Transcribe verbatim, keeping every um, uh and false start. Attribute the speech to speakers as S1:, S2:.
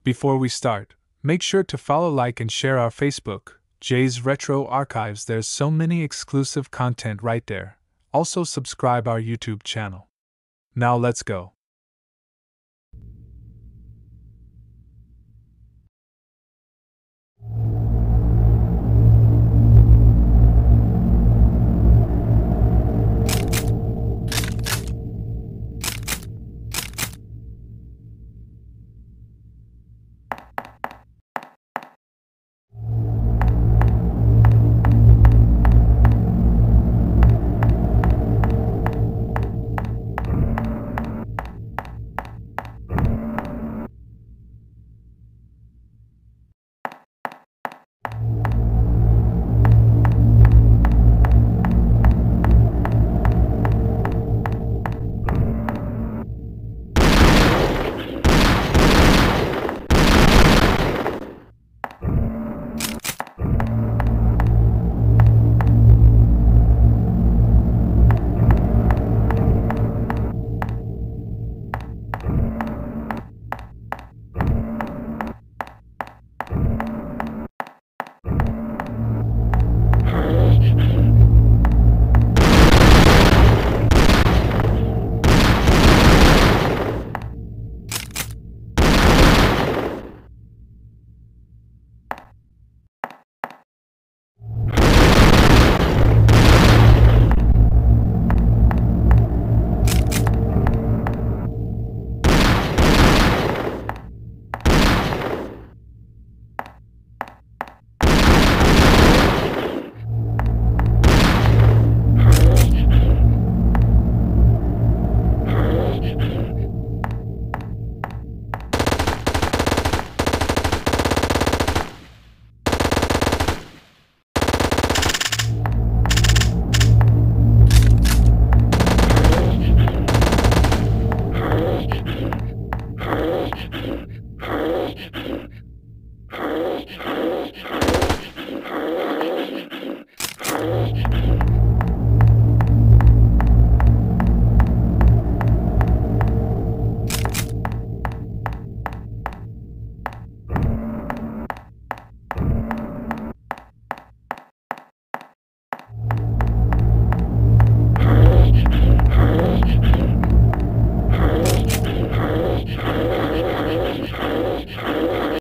S1: Before we start, make sure to follow, like, and share our Facebook, Jay's Retro Archives. There's so many exclusive content right there. Also subscribe our YouTube channel. Now let's go.